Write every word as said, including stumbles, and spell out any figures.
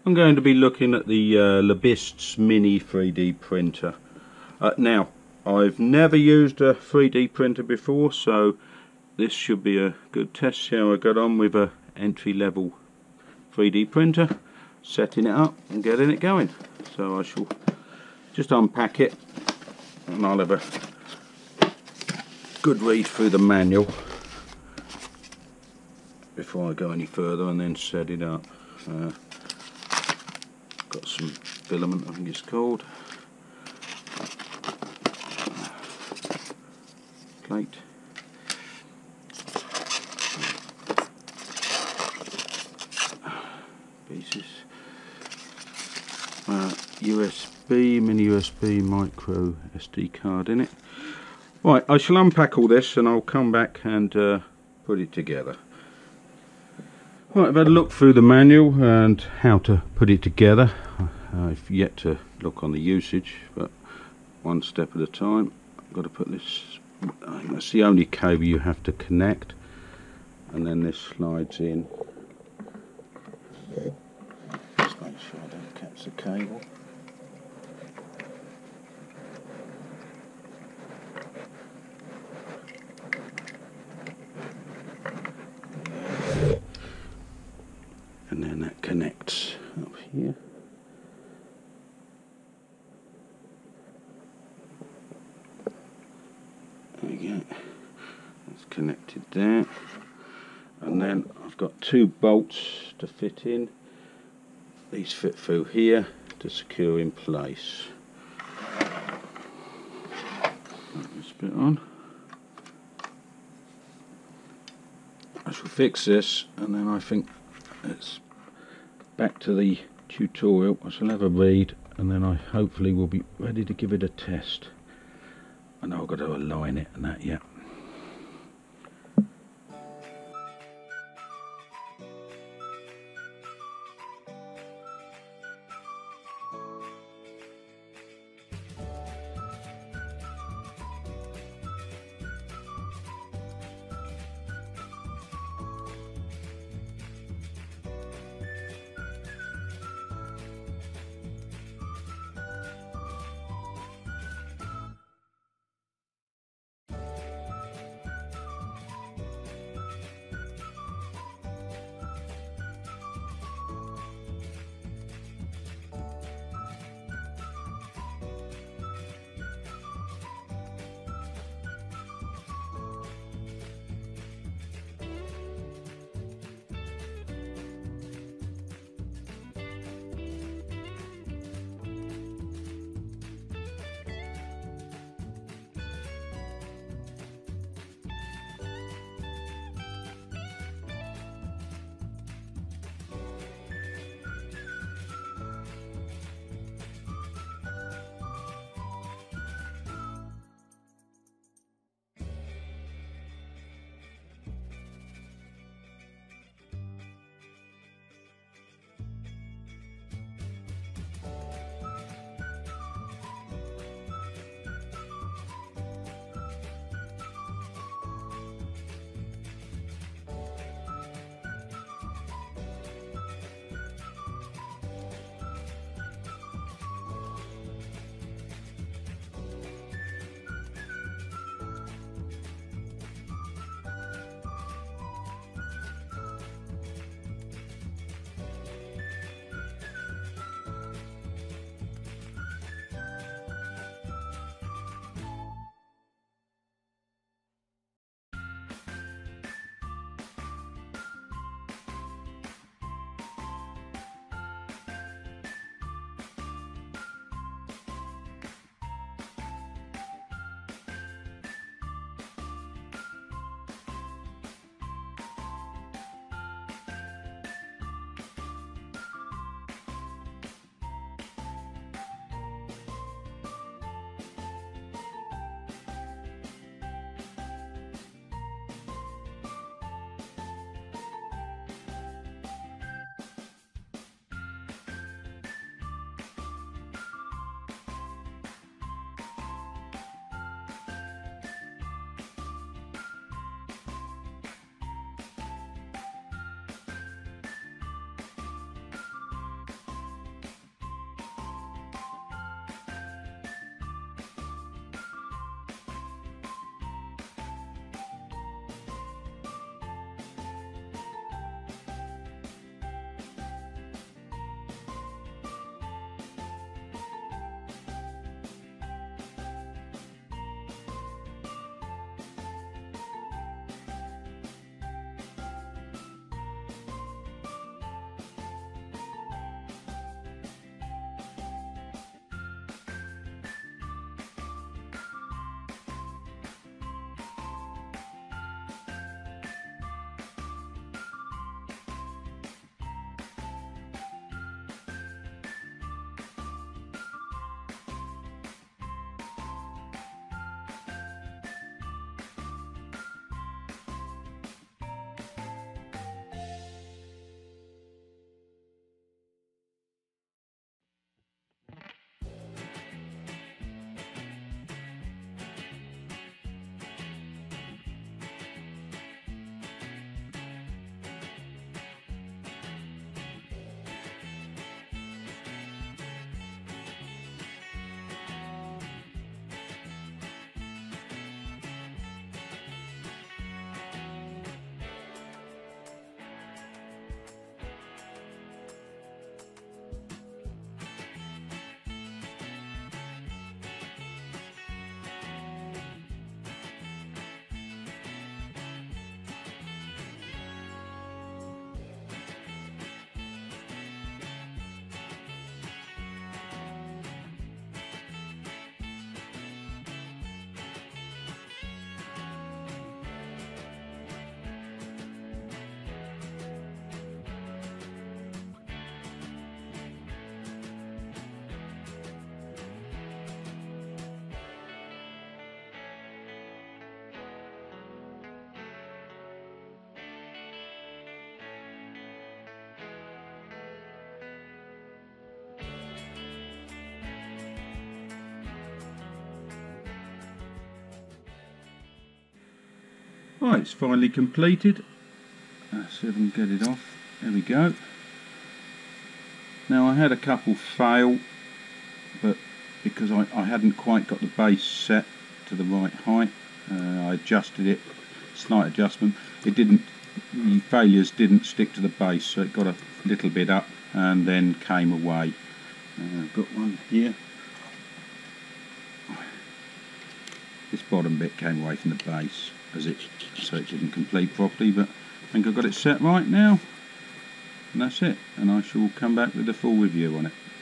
I'm going to be looking at the uh, LABISTS Mini three D printer. Uh, now, I've never used a three D printer before, so this should be a good test. See how I got on with a entry-level three D printer, setting it up and getting it going. So I shall just unpack it and I'll have a good read through the manual before I go any further and then set it up. Uh, got some filament, I think it's called, plate, pieces, uh, U S B, mini U S B, micro S D card in it. Right, I shall unpack all this and I'll come back and uh, put it together. Right, I've had a look through the manual and how to put it together. I've yet to look on the usage, but one step at a time. I've got to put this, I think that's the only cable you have to connect, and then this slides in. Just make sure I don't catch the cable. And then that connects up here. There we go. That's connected there. And then I've got two bolts to fit in. These fit through here to secure in place. Put this bit on. I shall fix this and then I think it's back to the tutorial. I shall have a read and then I hopefully will be ready to give it a test. I know I've got to align it and that yet. Right, it's finally completed. Let's see if I can get it off. There we go. Now I had a couple fail, but because I, I hadn't quite got the base set to the right height, uh, I adjusted it, slight adjustment. It didn't, the failures didn't stick to the base, so it got a little bit up and then came away. Uh, I've got one here. This bottom bit came away from the base, as it so it didn't complete properly, but I think I've got it set right now. And that's it, and I shall come back with a full review on it.